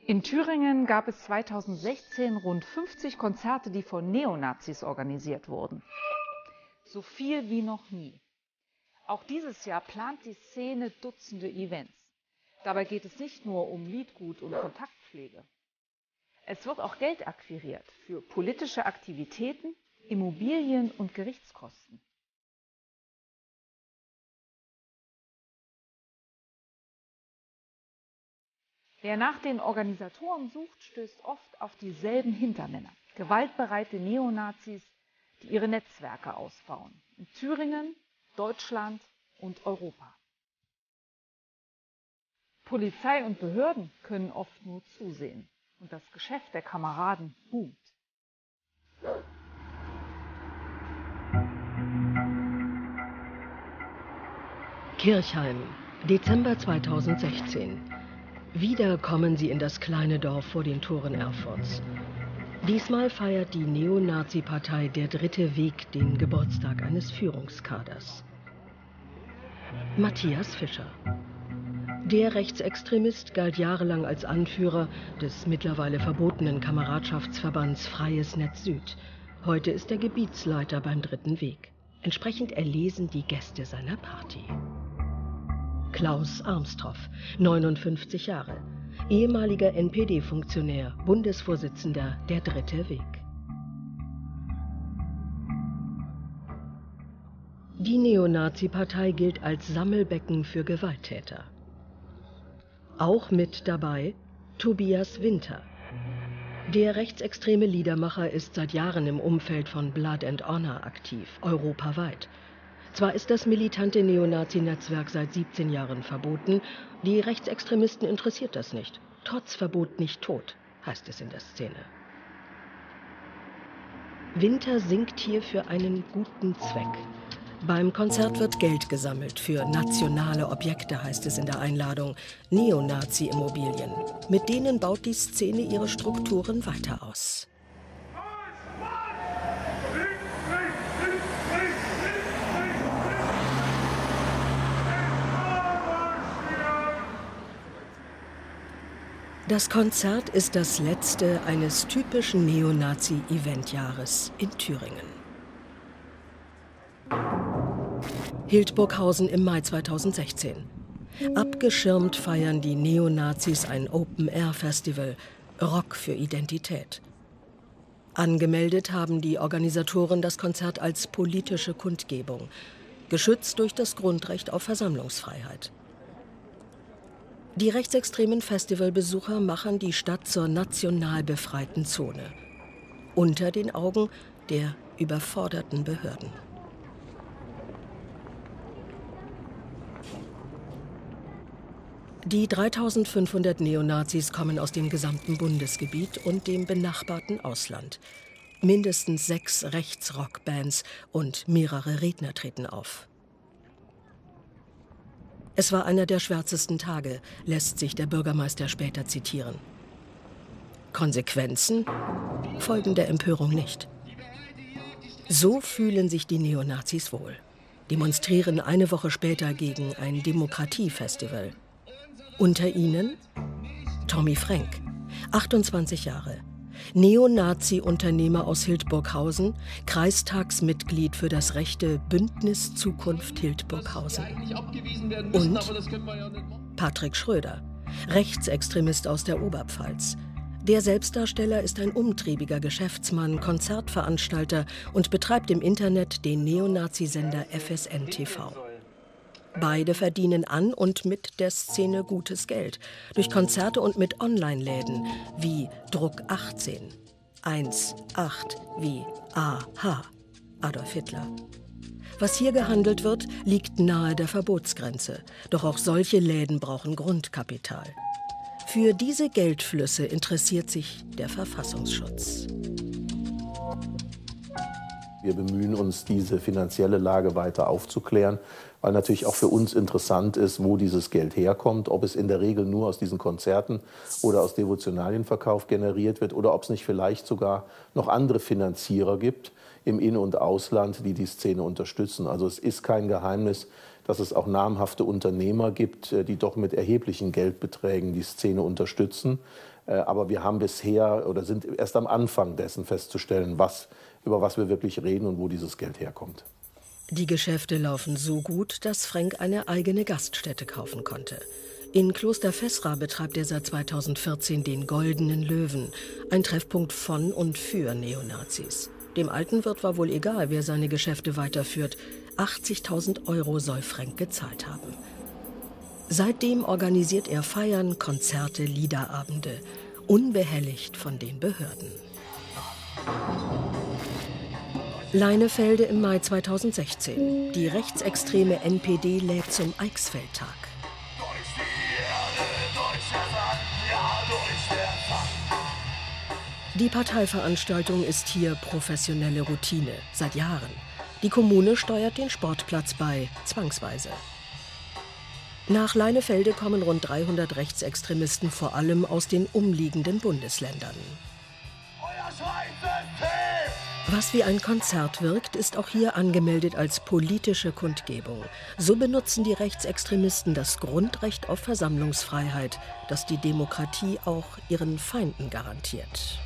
In Thüringen gab es 2016 rund 50 Konzerte, die von Neonazis organisiert wurden. So viel wie noch nie. Auch dieses Jahr plant die Szene Dutzende Events. Dabei geht es nicht nur um Liedgut und Kontaktpflege. Es wird auch Geld akquiriert für politische Aktivitäten, Immobilien und Gerichtskosten. Wer nach den Organisatoren sucht, stößt oft auf dieselben Hintermänner. Gewaltbereite Neonazis, die ihre Netzwerke ausbauen. In Thüringen, Deutschland und Europa. Polizei und Behörden können oft nur zusehen. Und das Geschäft der Kameraden boomt. Kirchheim, Dezember 2016. Wieder kommen sie in das kleine Dorf vor den Toren Erfurts. Diesmal feiert die Neonazi-Partei Der Dritte Weg den Geburtstag eines Führungskaders. Matthias Fischer. Der Rechtsextremist galt jahrelang als Anführer des mittlerweile verbotenen Kameradschaftsverbands Freies Netz Süd. Heute ist er Gebietsleiter beim Dritten Weg. Entsprechend erlesen die Gäste seiner Party. Klaus Armstroff, 59 Jahre, ehemaliger NPD-Funktionär, Bundesvorsitzender Der Dritte Weg. Die Neonazi-Partei gilt als Sammelbecken für Gewalttäter. Auch mit dabei Tobias Winter. Der rechtsextreme Liedermacher ist seit Jahren im Umfeld von Blood and Honor aktiv, europaweit. Zwar ist das militante Neonazi-Netzwerk seit 17 Jahren verboten, die Rechtsextremisten interessiert das nicht. Trotz Verbot nicht tot, heißt es in der Szene. Winter singt hier für einen guten Zweck. Beim Konzert wird Geld gesammelt für nationale Objekte, heißt es in der Einladung, Neonazi-Immobilien. Mit denen baut die Szene ihre Strukturen weiter aus. Das Konzert ist das letzte eines typischen Neonazi-Eventjahres in Thüringen. Hildburghausen im Mai 2016. Abgeschirmt feiern die Neonazis ein Open-Air-Festival, Rock für Identität. Angemeldet haben die Organisatoren das Konzert als politische Kundgebung, geschützt durch das Grundrecht auf Versammlungsfreiheit. Die rechtsextremen Festivalbesucher machen die Stadt zur national befreiten Zone, unter den Augen der überforderten Behörden. Die 3500 Neonazis kommen aus dem gesamten Bundesgebiet und dem benachbarten Ausland. Mindestens 6 Rechtsrockbands und mehrere Redner treten auf. Es war einer der schwärzesten Tage, lässt sich der Bürgermeister später zitieren. Konsequenzen folgen der Empörung nicht. So fühlen sich die Neonazis wohl, demonstrieren eine Woche später gegen ein Demokratiefestival. Unter ihnen Tommy Frank, 28 Jahre, Neonazi-Unternehmer aus Hildburghausen, Kreistagsmitglied für das rechte Bündnis Zukunft Hildburghausen. Und Patrick Schröder, Rechtsextremist aus der Oberpfalz. Der Selbstdarsteller ist ein umtriebiger Geschäftsmann, Konzertveranstalter und betreibt im Internet den Neonazi-Sender FSN TV. Beide verdienen an und mit der Szene gutes Geld. Durch Konzerte und mit Online-Läden wie Druck 18. 18 wie AH, Adolf Hitler. Was hier gehandelt wird, liegt nahe der Verbotsgrenze. Doch auch solche Läden brauchen Grundkapital. Für diese Geldflüsse interessiert sich der Verfassungsschutz. Wir bemühen uns, diese finanzielle Lage weiter aufzuklären, weil natürlich auch für uns interessant ist, wo dieses Geld herkommt, ob es in der Regel nur aus diesen Konzerten oder aus Devotionalienverkauf generiert wird oder ob es nicht vielleicht sogar noch andere Finanzierer gibt im In- und Ausland, die die Szene unterstützen. Also es ist kein Geheimnis, dass es auch namhafte Unternehmer gibt, die doch mit erheblichen Geldbeträgen die Szene unterstützen. Aber wir haben bisher oder sind erst am Anfang dessen festzustellen, über was wir wirklich reden und wo dieses Geld herkommt. Die Geschäfte laufen so gut, dass Frenk eine eigene Gaststätte kaufen konnte. In Kloster Fessra betreibt er seit 2014 den Goldenen Löwen, ein Treffpunkt von und für Neonazis. Dem alten Wirt war wohl egal, wer seine Geschäfte weiterführt. 80.000 € soll Frenk gezahlt haben. Seitdem organisiert er Feiern, Konzerte, Liederabende, unbehelligt von den Behörden. Leinefelde im Mai 2016. Die rechtsextreme NPD lädt zum Eichsfeldtag. Die Parteiveranstaltung ist hier professionelle Routine, seit Jahren. Die Kommune steuert den Sportplatz bei, zwangsweise. Nach Leinefelde kommen rund 300 Rechtsextremisten, vor allem aus den umliegenden Bundesländern. Was wie ein Konzert wirkt, ist auch hier angemeldet als politische Kundgebung. So benutzen die Rechtsextremisten das Grundrecht auf Versammlungsfreiheit, das die Demokratie auch ihren Feinden garantiert.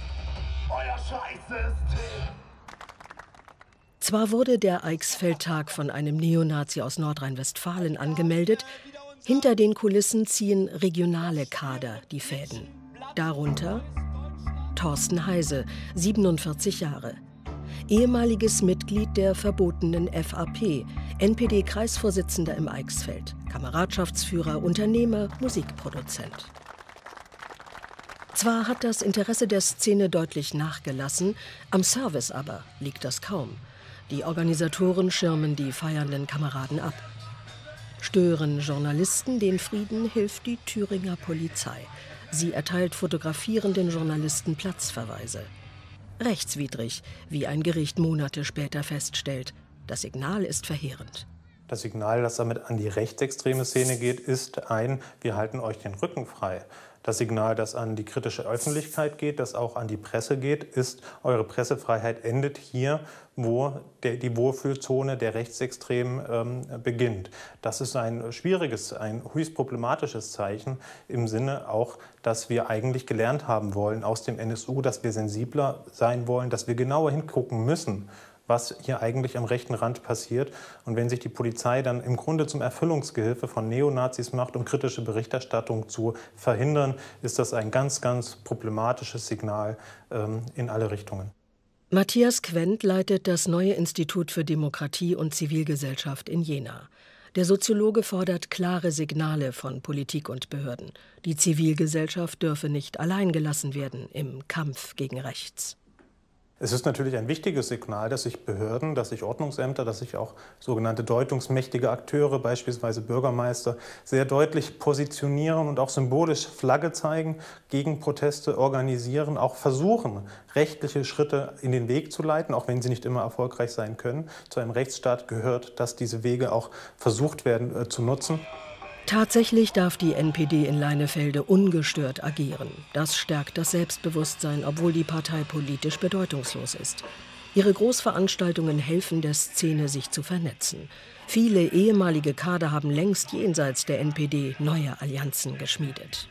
Zwar wurde der Eichsfeldtag von einem Neonazi aus Nordrhein-Westfalen angemeldet, hinter den Kulissen ziehen regionale Kader die Fäden. Darunter Thorsten Heise, 47 Jahre. Ehemaliges Mitglied der verbotenen FAP, NPD-Kreisvorsitzender im Eichsfeld, Kameradschaftsführer, Unternehmer, Musikproduzent. Zwar hat das Interesse der Szene deutlich nachgelassen, am Service aber liegt das kaum. Die Organisatoren schirmen die feiernden Kameraden ab. Stören Journalisten den Frieden, hilft die Thüringer Polizei. Sie erteilt fotografierenden Journalisten Platzverweise. Rechtswidrig, wie ein Gericht Monate später feststellt. Das Signal ist verheerend. Das Signal, das damit an die rechtsextreme Szene geht, ist wir halten euch den Rücken frei. Das Signal, das an die kritische Öffentlichkeit geht, das auch an die Presse geht, ist, eure Pressefreiheit endet hier, wo die Wohlfühlzone der Rechtsextremen beginnt. Das ist ein schwieriges, ein höchst problematisches Zeichen im Sinne auch, dass wir eigentlich gelernt haben wollen aus dem NSU, dass wir sensibler sein wollen, dass wir genauer hingucken müssen, was hier eigentlich am rechten Rand passiert. Und wenn sich die Polizei dann im Grunde zum Erfüllungsgehilfe von Neonazis macht, um kritische Berichterstattung zu verhindern, ist das ein ganz, ganz problematisches Signal in alle Richtungen. Matthias Quent leitet das neue Institut für Demokratie und Zivilgesellschaft in Jena. Der Soziologe fordert klare Signale von Politik und Behörden. Die Zivilgesellschaft dürfe nicht allein gelassen werden im Kampf gegen rechts. Es ist natürlich ein wichtiges Signal, dass sich Behörden, dass sich Ordnungsämter, dass sich auch sogenannte deutungsmächtige Akteure, beispielsweise Bürgermeister, sehr deutlich positionieren und auch symbolisch Flagge zeigen, gegen Proteste organisieren, auch versuchen, rechtliche Schritte in den Weg zu leiten, auch wenn sie nicht immer erfolgreich sein können. Zu einem Rechtsstaat gehört, dass diese Wege auch versucht werden zu nutzen. Tatsächlich darf die NPD in Leinefelde ungestört agieren. Das stärkt das Selbstbewusstsein, obwohl die Partei politisch bedeutungslos ist. Ihre Großveranstaltungen helfen der Szene, sich zu vernetzen. Viele ehemalige Kader haben längst jenseits der NPD neue Allianzen geschmiedet.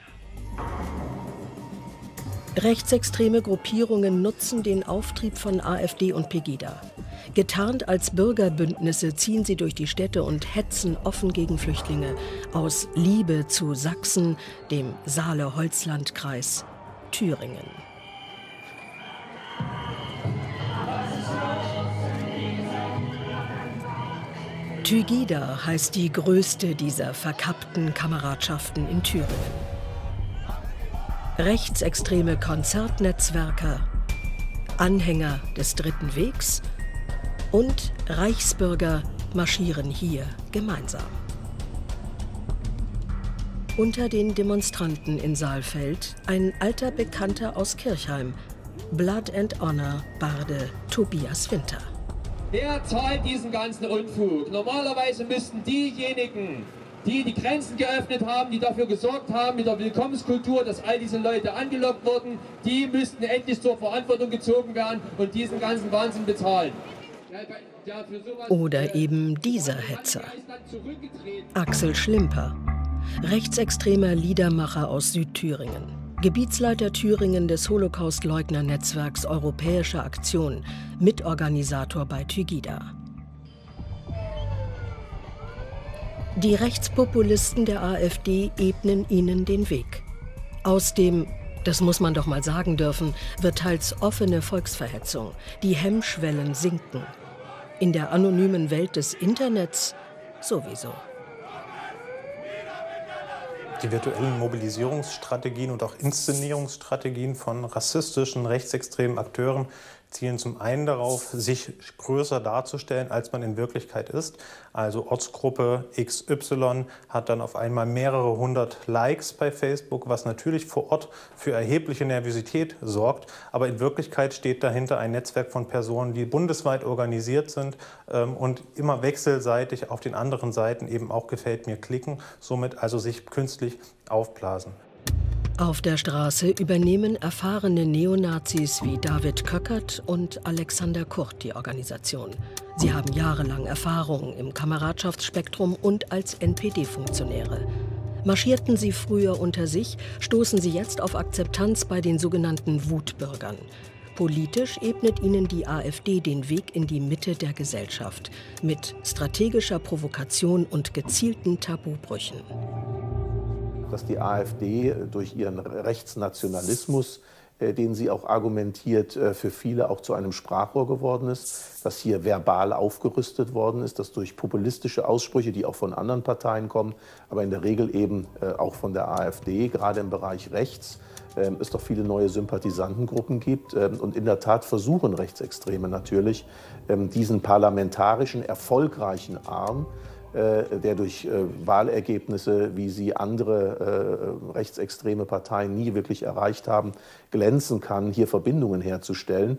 Rechtsextreme Gruppierungen nutzen den Auftrieb von AfD und Pegida. Getarnt als Bürgerbündnisse ziehen sie durch die Städte und hetzen offen gegen Flüchtlinge aus Liebe zu Sachsen, dem Saale-Holzland-Kreis, Thüringen. Tygida heißt die größte dieser verkappten Kameradschaften in Thüringen. Rechtsextreme Konzertnetzwerker, Anhänger des Dritten Wegs und Reichsbürger marschieren hier gemeinsam. Unter den Demonstranten in Saalfeld ein alter Bekannter aus Kirchheim, Blood and Honor Barde Tobias Winter. Wer zahlt diesen ganzen Unfug? Normalerweise müssten diejenigen, die die Grenzen geöffnet haben, die dafür gesorgt haben mit der Willkommenskultur, dass all diese Leute angelockt wurden, die müssten endlich zur Verantwortung gezogen werden und diesen ganzen Wahnsinn bezahlen. Oder eben dieser Hetzer, Axel Schlimper, rechtsextremer Liedermacher aus Südthüringen, Gebietsleiter Thüringen des Holocaust-Leugner-Netzwerks Europäische Aktion, Mitorganisator bei Tygida. Die Rechtspopulisten der AfD ebnen ihnen den Weg. Aus dem, das muss man doch mal sagen dürfen, wird teils offene Volksverhetzung. Die Hemmschwellen sinken. In der anonymen Welt des Internets sowieso. Die virtuellen Mobilisierungsstrategien und auch Inszenierungsstrategien von rassistischen, rechtsextremen Akteuren zielen zum einen darauf, sich größer darzustellen, als man in Wirklichkeit ist. Also Ortsgruppe XY hat dann auf einmal mehrere hundert Likes bei Facebook, was natürlich vor Ort für erhebliche Nervosität sorgt. Aber in Wirklichkeit steht dahinter ein Netzwerk von Personen, die bundesweit organisiert sind und immer wechselseitig auf den anderen Seiten eben auch gefällt mir klicken, somit also sich künstlich aufblasen. Auf der Straße übernehmen erfahrene Neonazis wie David Köckert und Alexander Kurt die Organisation. Sie haben jahrelang Erfahrung im Kameradschaftsspektrum und als NPD-Funktionäre. Marschierten sie früher unter sich, stoßen sie jetzt auf Akzeptanz bei den sogenannten Wutbürgern. Politisch ebnet ihnen die AfD den Weg in die Mitte der Gesellschaft mit strategischer Provokation und gezielten Tabubrüchen. Dass die AfD durch ihren Rechtsnationalismus, den sie auch argumentiert, für viele auch zu einem Sprachrohr geworden ist, dass hier verbal aufgerüstet worden ist, dass durch populistische Aussprüche, die auch von anderen Parteien kommen, aber in der Regel eben auch von der AfD, gerade im Bereich rechts, es doch viele neue Sympathisantengruppen gibt. Und in der Tat versuchen Rechtsextreme natürlich, diesen parlamentarischen, erfolgreichen Arm, der durch Wahlergebnisse, wie sie andere rechtsextreme Parteien nie wirklich erreicht haben, glänzen kann, hier Verbindungen herzustellen.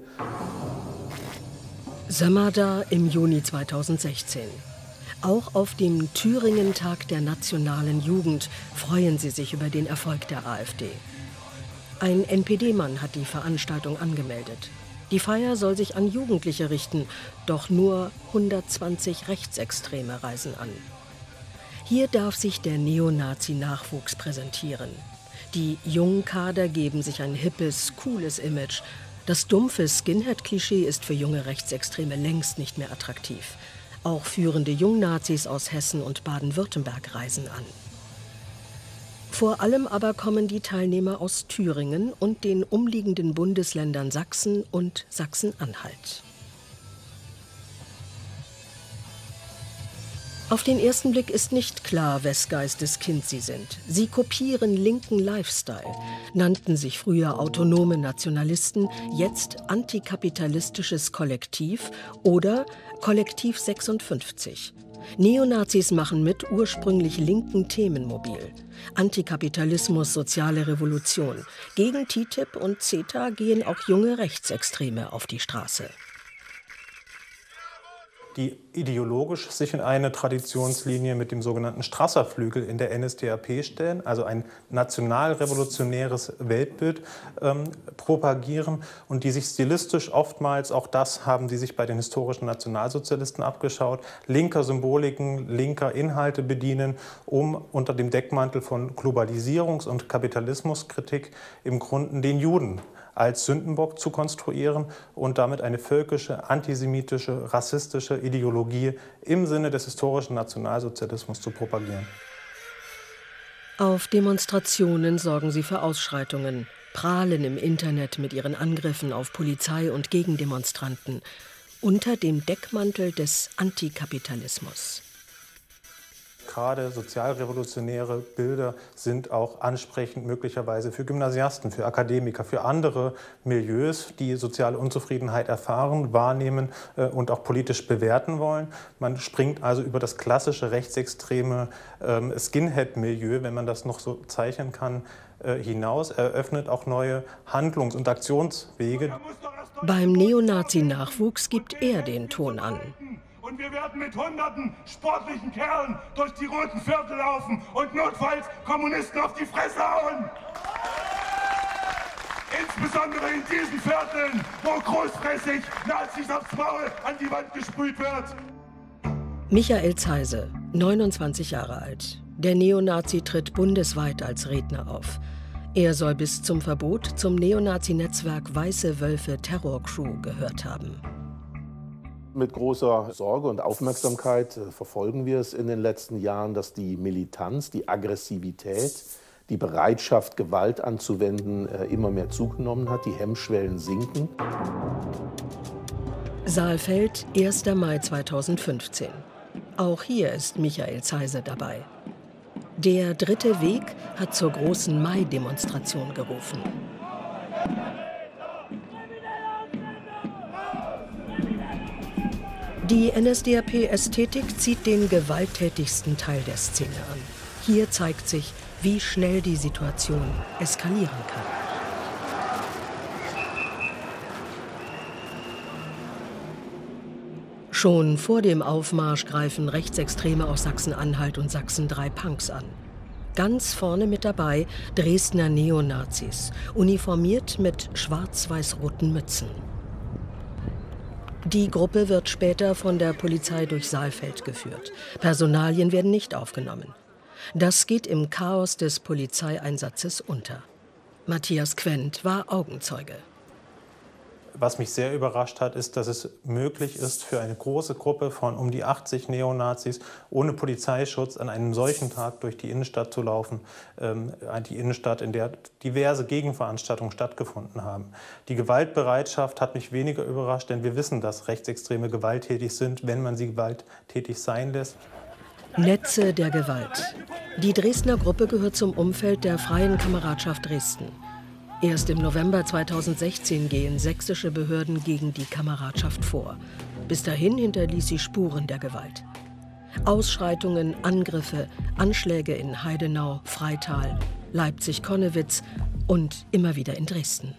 Samada im Juni 2016. Auch auf dem Thüringen-Tag der nationalen Jugend freuen sie sich über den Erfolg der AfD. Ein NPD-Mann hat die Veranstaltung angemeldet. Die Feier soll sich an Jugendliche richten, doch nur 120 Rechtsextreme reisen an. Hier darf sich der Neonazi-Nachwuchs präsentieren. Die jungen Kader geben sich ein hippes, cooles Image. Das dumpfe Skinhead-Klischee ist für junge Rechtsextreme längst nicht mehr attraktiv. Auch führende Jungnazis aus Hessen und Baden-Württemberg reisen an. Vor allem aber kommen die Teilnehmer aus Thüringen und den umliegenden Bundesländern Sachsen und Sachsen-Anhalt. Auf den ersten Blick ist nicht klar, wes Geistes Kind sie sind. Sie kopieren linken Lifestyle, nannten sich früher autonome Nationalisten, jetzt antikapitalistisches Kollektiv oder Kollektiv 56. Neonazis machen mit ursprünglich linken Themen mobil. Antikapitalismus, soziale Revolution. Gegen TTIP und CETA gehen auch junge Rechtsextreme auf die Straße. Die ideologisch sich in eine Traditionslinie mit dem sogenannten Strasser-Flügel in der NSDAP stellen, also ein nationalrevolutionäres Weltbild propagieren und die sich stilistisch oftmals, auch das haben sie sich bei den historischen Nationalsozialisten abgeschaut, linker Symboliken, linker Inhalte bedienen, um unter dem Deckmantel von Globalisierungs- und Kapitalismuskritik im Grunde den Juden als Sündenbock zu konstruieren und damit eine völkische, antisemitische, rassistische Ideologie im Sinne des historischen Nationalsozialismus zu propagieren. Auf Demonstrationen sorgen sie für Ausschreitungen, prahlen im Internet mit ihren Angriffen auf Polizei und Gegendemonstranten unter dem Deckmantel des Antikapitalismus. Gerade sozialrevolutionäre Bilder sind auch ansprechend möglicherweise für Gymnasiasten, für Akademiker, für andere Milieus, die soziale Unzufriedenheit erfahren, wahrnehmen und auch politisch bewerten wollen. Man springt also über das klassische rechtsextreme Skinhead-Milieu, wenn man das noch so zeichnen kann, hinaus, eröffnet auch neue Handlungs- und Aktionswege. Beim Neonazi-Nachwuchs gibt er den Ton an. Und wir werden mit hunderten sportlichen Kerlen durch die roten Viertel laufen und notfalls Kommunisten auf die Fresse hauen. Ins insbesondere in diesen Vierteln, wo großflächig Nazis aufs Maul an die Wand gesprüht wird. Michael Zeise, 29 Jahre alt. Der Neonazi tritt bundesweit als Redner auf. Er soll bis zum Verbot zum Neonazi-Netzwerk Weiße Wölfe Terror Crew gehört haben. Mit großer Sorge und Aufmerksamkeit verfolgen wir es in den letzten Jahren, dass die Militanz, die Aggressivität, die Bereitschaft, Gewalt anzuwenden, immer mehr zugenommen hat. Die Hemmschwellen sinken. Saalfeld, 1. Mai 2015. Auch hier ist Michael Zeise dabei. Der dritte Weg hat zur großen Mai-Demonstration gerufen. Die NSDAP-Ästhetik zieht den gewalttätigsten Teil der Szene an. Hier zeigt sich, wie schnell die Situation eskalieren kann. Schon vor dem Aufmarsch greifen Rechtsextreme aus Sachsen-Anhalt und Sachsen 3 Punks an. Ganz vorne mit dabei Dresdner Neonazis, uniformiert mit schwarz-weiß-roten Mützen. Die Gruppe wird später von der Polizei durch Saalfeld geführt. Personalien werden nicht aufgenommen. Das geht im Chaos des Polizeieinsatzes unter. Matthias Quent war Augenzeuge. Was mich sehr überrascht hat, ist, dass es möglich ist, für eine große Gruppe von um die 80 Neonazis ohne Polizeischutz an einem solchen Tag durch die Innenstadt zu laufen. Die Innenstadt, in der diverse Gegenveranstaltungen stattgefunden haben. Die Gewaltbereitschaft hat mich weniger überrascht, denn wir wissen, dass Rechtsextreme gewalttätig sind, wenn man sie gewalttätig sein lässt. Netze der Gewalt. Die Dresdner Gruppe gehört zum Umfeld der Freien Kameradschaft Dresden. Erst im November 2016 gehen sächsische Behörden gegen die Kameradschaft vor. Bis dahin hinterließ sie Spuren der Gewalt. Ausschreitungen, Angriffe, Anschläge in Heidenau, Freital, Leipzig-Connewitz und immer wieder in Dresden.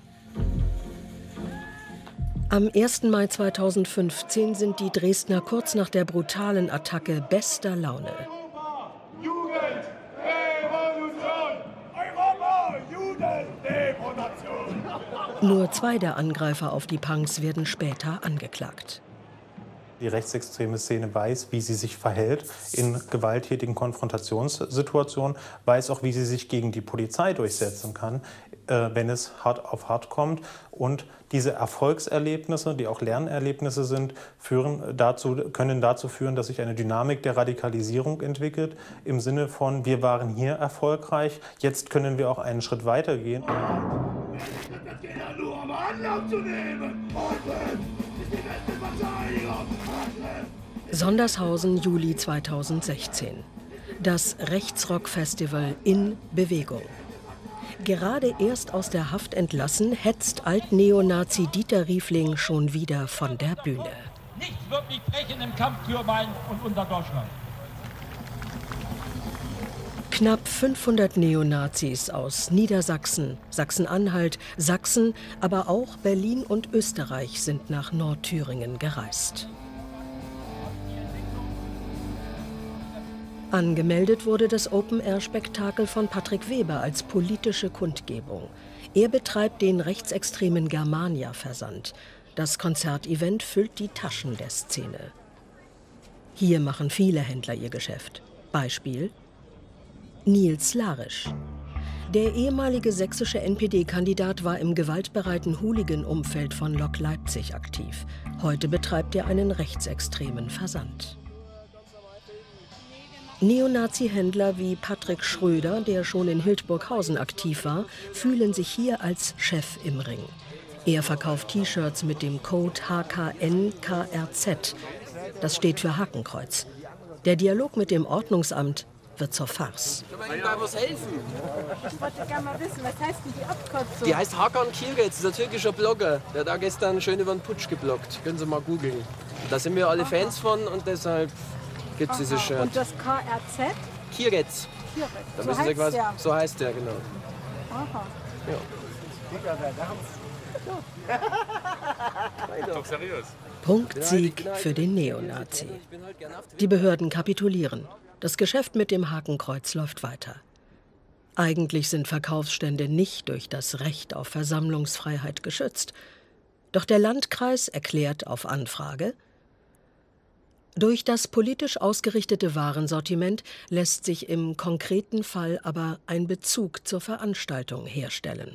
Am 1. Mai 2015 sind die Dresdner kurz nach der brutalen Attacke bester Laune. Jugend, Revolution! Europa, Juden, Deportation! Nur 2 der Angreifer auf die Punks werden später angeklagt. Die rechtsextreme Szene weiß, wie sie sich verhält in gewalttätigen Konfrontationssituationen, weiß auch, wie sie sich gegen die Polizei durchsetzen kann, wenn es hart auf hart kommt. Und diese Erfolgserlebnisse, die auch Lernerlebnisse sind, können dazu führen, dass sich eine Dynamik der Radikalisierung entwickelt, im Sinne von, wir waren hier erfolgreich, jetzt können wir auch einen Schritt weiter gehen. Das geht ja nur, um Anlauf zu nehmen! Sondershausen, Juli 2016. Das Rechtsrock-Festival in Bewegung. Gerade erst aus der Haft entlassen, hetzt Alt-Neonazi Dieter Riefling schon wieder von der Bühne. Nichts wird mich brechen im Kampf für mein und unser Deutschland. Knapp 500 Neonazis aus Niedersachsen, Sachsen-Anhalt, Sachsen, aber auch Berlin und Österreich sind nach Nordthüringen gereist. Angemeldet wurde das Open-Air-Spektakel von Patrick Weber als politische Kundgebung. Er betreibt den rechtsextremen Germania-Versand. Das Konzertevent füllt die Taschen der Szene. Hier machen viele Händler ihr Geschäft. Beispiel Nils Larisch. Der ehemalige sächsische NPD-Kandidat war im gewaltbereiten Hooligan-Umfeld von Lok Leipzig aktiv. Heute betreibt er einen rechtsextremen Versand. Neonazi-Händler wie Patrick Schröder, der schon in Hildburghausen aktiv war, fühlen sich hier als Chef im Ring. Er verkauft T-Shirts mit dem Code HKNKRZ. Das steht für Hakenkreuz. Der Dialog mit dem Ordnungsamt wird zur Farce. Können wir Ihnen da was helfen? Ich wollte gerne mal wissen, was heißt denn die Abkürzung? Die heißt Hakan Kirgez, ist ein türkischer Blogger. Der hat da gestern schön über den Putsch gebloggt. Können Sie mal googeln. Da sind wir alle Fans von und deshalb gibt es dieses Shirt. Und das KRZ? Kirgez. Da müssen Sie quasi, so heißt der, genau. Aha. Ja. Doch seriös. Punktsieg für den Neonazi. Die Behörden kapitulieren. Das Geschäft mit dem Hakenkreuz läuft weiter. Eigentlich sind Verkaufsstände nicht durch das Recht auf Versammlungsfreiheit geschützt. Doch der Landkreis erklärt auf Anfrage: Durch das politisch ausgerichtete Warensortiment lässt sich im konkreten Fall aber ein Bezug zur Veranstaltung herstellen.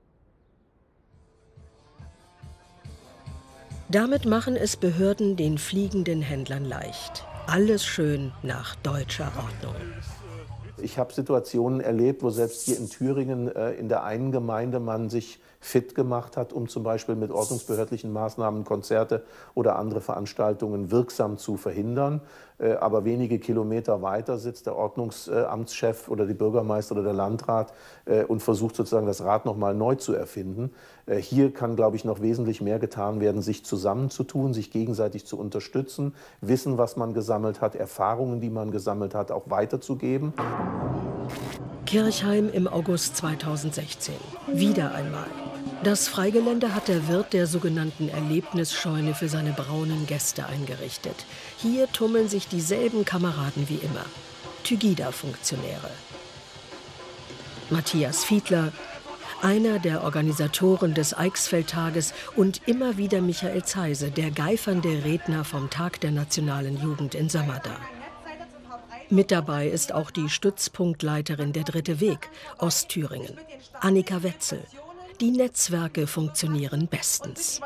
Damit machen es Behörden den fliegenden Händlern leicht. Alles schön nach deutscher Ordnung. Ich habe Situationen erlebt, wo selbst hier in Thüringen in der einen Gemeinde man sich fit gemacht hat, um zum Beispiel mit ordnungsbehördlichen Maßnahmen Konzerte oder andere Veranstaltungen wirksam zu verhindern. Aber wenige Kilometer weiter sitzt der Ordnungsamtschef oder die Bürgermeister oder der Landrat und versucht sozusagen das Rad noch mal neu zu erfinden. Hier kann, glaube ich, noch wesentlich mehr getan werden, sich zusammenzutun, sich gegenseitig zu unterstützen, Wissen, was man gesammelt hat, Erfahrungen, die man gesammelt hat, auch weiterzugeben. Kirchheim im August 2016. Wieder einmal. Das Freigelände hat der Wirt der sogenannten Erlebnisscheune für seine braunen Gäste eingerichtet. Hier tummeln sich dieselben Kameraden wie immer. Tygida-Funktionäre. Matthias Fiedler, einer der Organisatoren des Eichsfeld-Tages, und immer wieder Michael Zeise, der geifernde Redner vom Tag der nationalen Jugend in Sömmerda. Mit dabei ist auch die Stützpunktleiterin der Dritte Weg, Ostthüringen, Annika Wetzel. Die Netzwerke funktionieren bestens.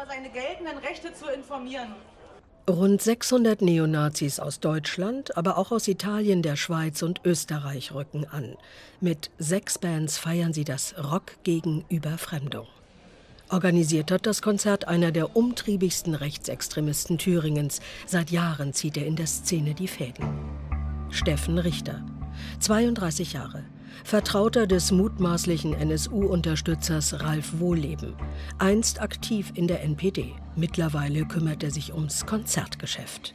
Rund 600 Neonazis aus Deutschland, aber auch aus Italien, der Schweiz und Österreich rücken an. Mit 6 Bands feiern sie das Rock gegen Überfremdung. Organisiert hat das Konzert einer der umtriebigsten Rechtsextremisten Thüringens. Seit Jahren zieht er in der Szene die Fäden. Steffen Richter, 32 Jahre. Vertrauter des mutmaßlichen NSU-Unterstützers Ralf Wohlleben. Einst aktiv in der NPD. Mittlerweile kümmert er sich ums Konzertgeschäft.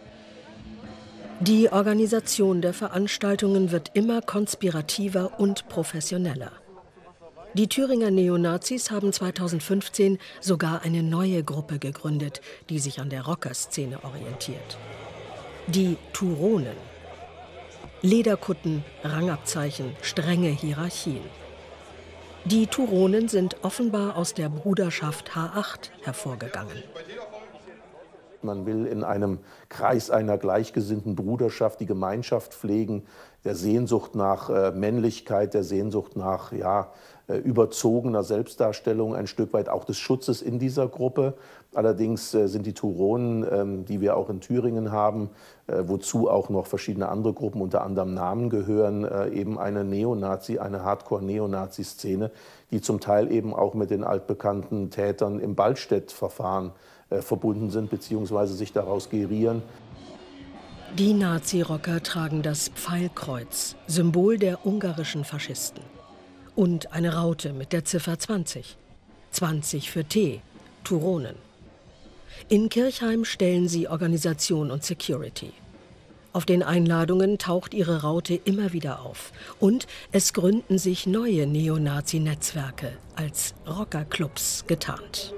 Die Organisation der Veranstaltungen wird immer konspirativer und professioneller. Die Thüringer Neonazis haben 2015 sogar eine neue Gruppe gegründet, die sich an der Rockerszene orientiert. Die Turonen. Lederkutten, Rangabzeichen, strenge Hierarchien. Die Turonen sind offenbar aus der Bruderschaft H8 hervorgegangen. Man will in einem Kreis einer gleichgesinnten Bruderschaft die Gemeinschaft pflegen, der Sehnsucht nach Männlichkeit, der Sehnsucht nach überzogener Selbstdarstellung, ein Stück weit auch des Schutzes in dieser Gruppe. Allerdings sind die Turonen, die wir auch in Thüringen haben, wozu auch noch verschiedene andere Gruppen, unter anderem Namen gehören, eben eine eine Hardcore-Neonazi-Szene, die zum Teil eben auch mit den altbekannten Tätern im Ballstedt-Verfahren verbunden sind bzw. sich daraus gerieren. Die Nazi-Rocker tragen das Pfeilkreuz, Symbol der ungarischen Faschisten. Und eine Raute mit der Ziffer 20. 20 für T, Turonen. In Kirchheim stellen sie Organisation und Security. Auf den Einladungen taucht ihre Raute immer wieder auf. Und es gründen sich neue Neonazi-Netzwerke als Rockerclubs getarnt.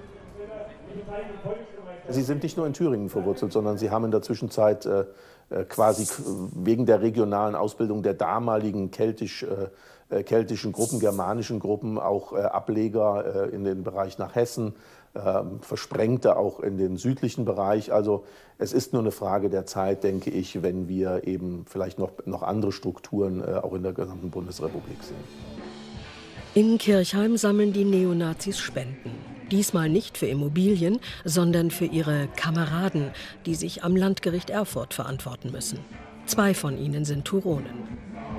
Sie sind nicht nur in Thüringen verwurzelt, sondern sie haben in der Zwischenzeit quasi wegen der regionalen Ausbildung der damaligen keltischen Gruppen, germanischen Gruppen, auch Ableger in den Bereich nach Hessen, Versprengte auch in den südlichen Bereich. Also es ist nur eine Frage der Zeit, denke ich, wenn wir eben vielleicht noch andere Strukturen auch in der gesamten Bundesrepublik sehen. In Kirchheim sammeln die Neonazis Spenden. Diesmal nicht für Immobilien, sondern für ihre Kameraden, die sich am Landgericht Erfurt verantworten müssen. 2 von ihnen sind Turonen.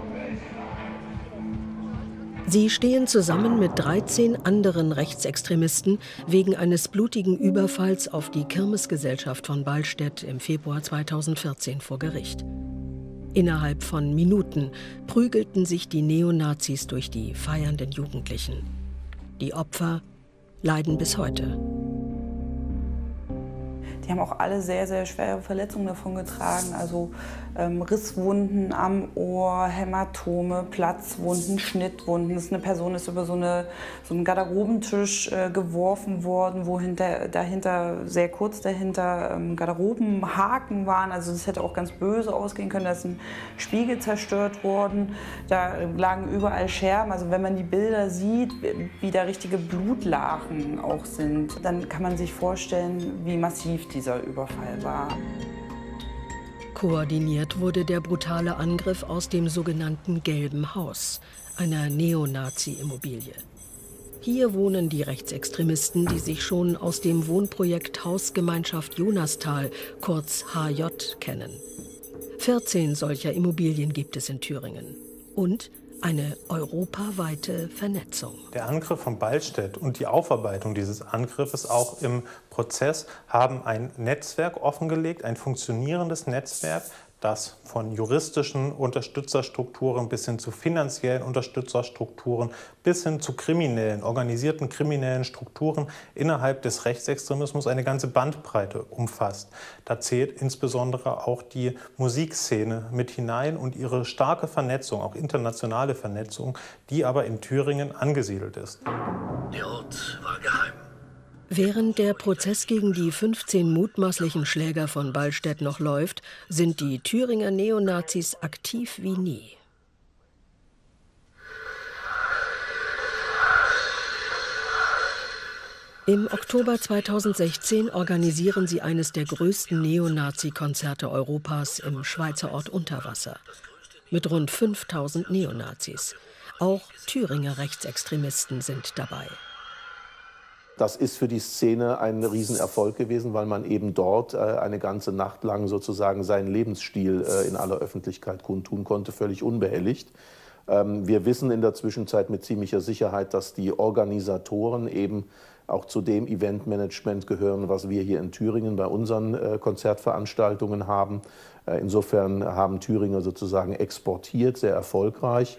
Sie stehen zusammen mit 13 anderen Rechtsextremisten wegen eines blutigen Überfalls auf die Kirmesgesellschaft von Ballstedt im Februar 2014 vor Gericht. Innerhalb von Minuten prügelten sich die Neonazis durch die feiernden Jugendlichen. Die Opfer leiden bis heute. Die haben auch alle sehr, sehr schwere Verletzungen davon getragen, also Risswunden am Ohr, Hämatome, Platzwunden, Schnittwunden. Eine Person ist über so einen Garderobentisch geworfen worden, wo dahinter, sehr kurz dahinter, Garderobenhaken waren. Also das hätte auch ganz böse ausgehen können. Da ist ein Spiegel zerstört worden, da lagen überall Scherben. Also wenn man die Bilder sieht, wie da richtige Blutlachen auch sind, dann kann man sich vorstellen, wie massiv dieser Überfall war. Koordiniert wurde der brutale Angriff aus dem sogenannten Gelben Haus, einer Neonazi-Immobilie. Hier wohnen die Rechtsextremisten, die sich schon aus dem Wohnprojekt Hausgemeinschaft Jonastal, kurz HJ, kennen. 14 solcher Immobilien gibt es in Thüringen. Und eine europaweite Vernetzung. Der Angriff von Ballstedt und die Aufarbeitung dieses Angriffes auch im Prozess haben ein Netzwerk offengelegt, ein funktionierendes Netzwerk, das von juristischen Unterstützerstrukturen bis hin zu finanziellen Unterstützerstrukturen bis hin zu organisierten kriminellen Strukturen innerhalb des Rechtsextremismus eine ganze Bandbreite umfasst. Da zählt insbesondere auch die Musikszene mit hinein und ihre starke Vernetzung, auch internationale Vernetzung, die aber in Thüringen angesiedelt ist. Der Ort war geheim. Während der Prozess gegen die 15 mutmaßlichen Schläger von Ballstedt noch läuft, sind die Thüringer Neonazis aktiv wie nie. Im Oktober 2016 organisieren sie eines der größten Neonazi-Konzerte Europas im Schweizer Ort Unterwasser. Mit rund 5000 Neonazis. Auch Thüringer Rechtsextremisten sind dabei. Das ist für die Szene ein Riesenerfolg gewesen, weil man eben dort eine ganze Nacht lang sozusagen seinen Lebensstil in aller Öffentlichkeit kundtun konnte, völlig unbehelligt. Wir wissen in der Zwischenzeit mit ziemlicher Sicherheit, dass die Organisatoren eben auch zu dem Eventmanagement gehören, was wir hier in Thüringen bei unseren Konzertveranstaltungen haben. Insofern haben Thüringer sozusagen exportiert, sehr erfolgreich.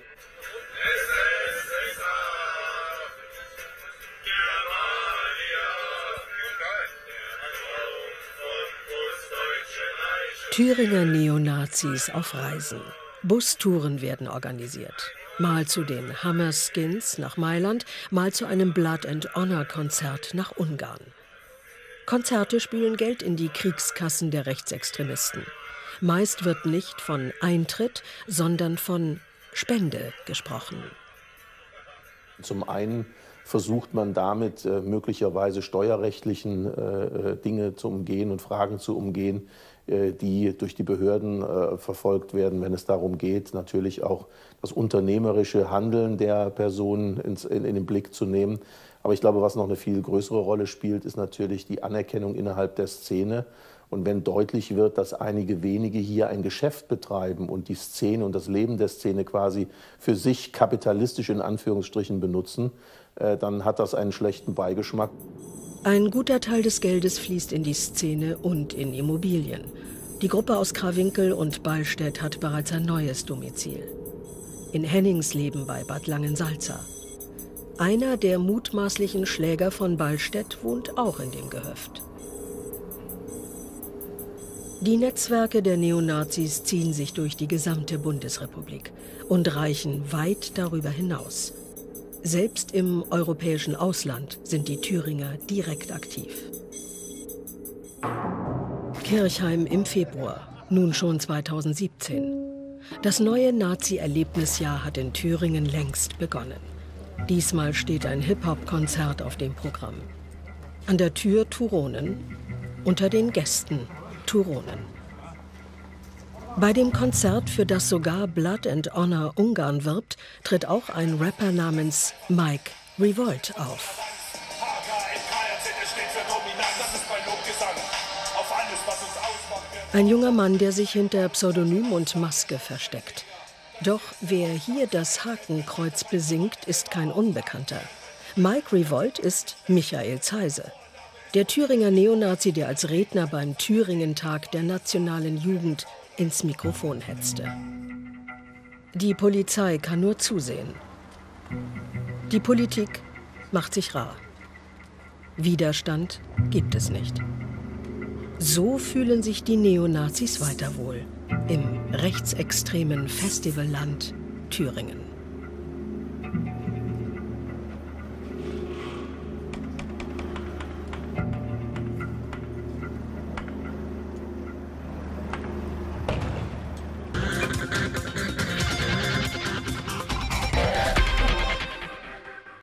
Thüringer Neonazis auf Reisen. Bustouren werden organisiert. Mal zu den Hammerskins nach Mailand, mal zu einem Blood and Honor Konzert nach Ungarn. Konzerte spülen Geld in die Kriegskassen der Rechtsextremisten. Meist wird nicht von Eintritt, sondern von Spende gesprochen. Zum einen versucht man damit möglicherweise steuerrechtlichen Dinge zu umgehen und Fragen zu umgehen, die durch die Behörden verfolgt werden, wenn es darum geht, natürlich auch das unternehmerische Handeln der Personen in den Blick zu nehmen. Aber ich glaube, was noch eine viel größere Rolle spielt, ist natürlich die Anerkennung innerhalb der Szene. Und wenn deutlich wird, dass einige wenige hier ein Geschäft betreiben und die Szene und das Leben der Szene quasi für sich kapitalistisch in Anführungsstrichen benutzen, dann hat das einen schlechten Beigeschmack. Ein guter Teil des Geldes fließt in die Szene und in Immobilien. Die Gruppe aus Krawinkel und Ballstedt hat bereits ein neues Domizil. In Henningsleben bei Bad Langensalza. Einer der mutmaßlichen Schläger von Ballstedt wohnt auch in dem Gehöft. Die Netzwerke der Neonazis ziehen sich durch die gesamte Bundesrepublik und reichen weit darüber hinaus. Selbst im europäischen Ausland sind die Thüringer direkt aktiv. Kirchheim im Februar, nun schon 2017. Das neue Nazi-Erlebnisjahr hat in Thüringen längst begonnen. Diesmal steht ein Hip-Hop-Konzert auf dem Programm. An der Tür Turonen, unter den Gästen Turonen. Bei dem Konzert, für das sogar Blood and Honor Ungarn wirbt, tritt auch ein Rapper namens Mike Revolt auf. Ein junger Mann, der sich hinter Pseudonym und Maske versteckt. Doch wer hier das Hakenkreuz besingt, ist kein Unbekannter. Mike Revolt ist Michael Zeise. Der Thüringer Neonazi, der als Redner beim Thüringen-Tag der nationalen Jugend ins Mikrofon hetzte. Die Polizei kann nur zusehen. Die Politik macht sich rar. Widerstand gibt es nicht. So fühlen sich die Neonazis weiter wohl im rechtsextremen Festivalland Thüringen.